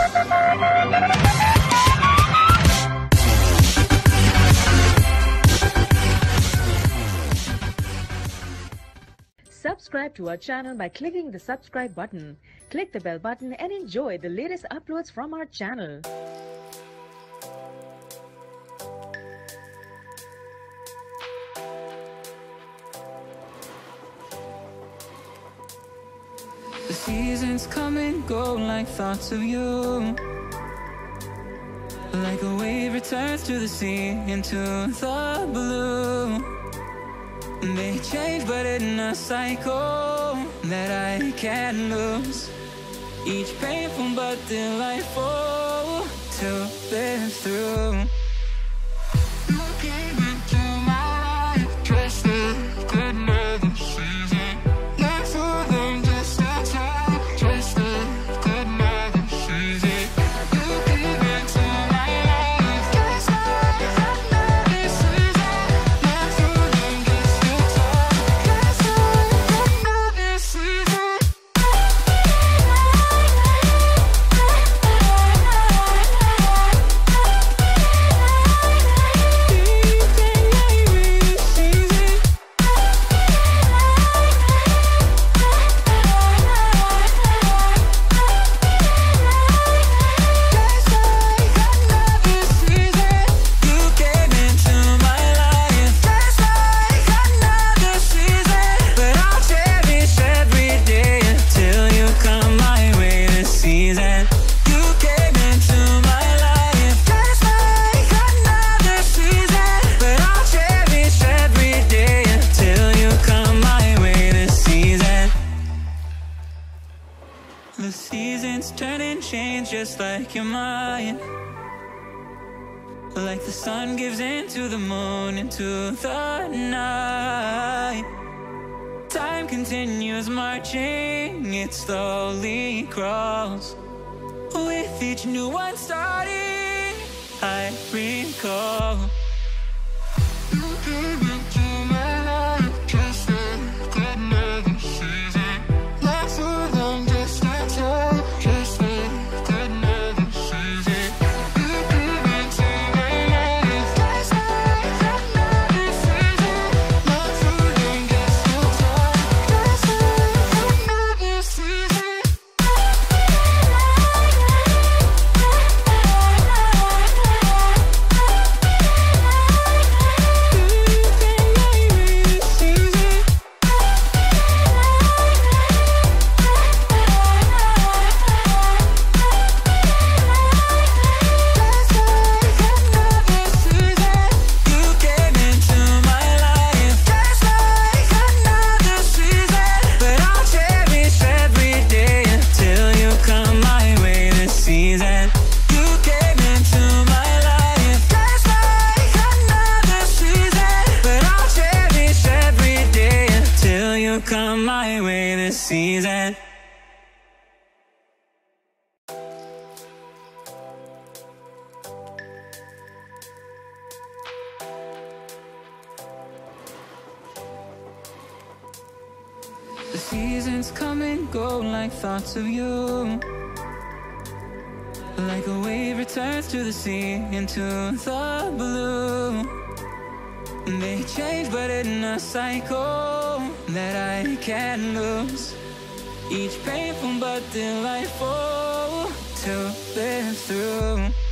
Subscribe to our channel by clicking the subscribe button. Click the bell button and enjoy the latest uploads from our channel. The seasons come and go like thoughts of you. Like a wave returns to the sea, into the blue. They change but in a cycle that I can't lose. Each painful but delightful to live through. You came into my life dressed like another season. Not for them, just a time, dressed like another season. You came into my life dressed like another season. Not for them, just a time, dressed like another season. The seasons turn and change just like your mind. Like the sun gives into the moon, into the night. Time continues marching, it slowly crawls. With each new one starting, I recall. You came into my life just like another season. Not for long, just a time, just like another season. You came into my life just like another season. Not for long, just a time, just like another season. Come my way this season. The seasons come and go like thoughts of you. Like a wave returns to the sea, into the blue. They change but in a cycle that I can't lose. Each painful but delightful to live through.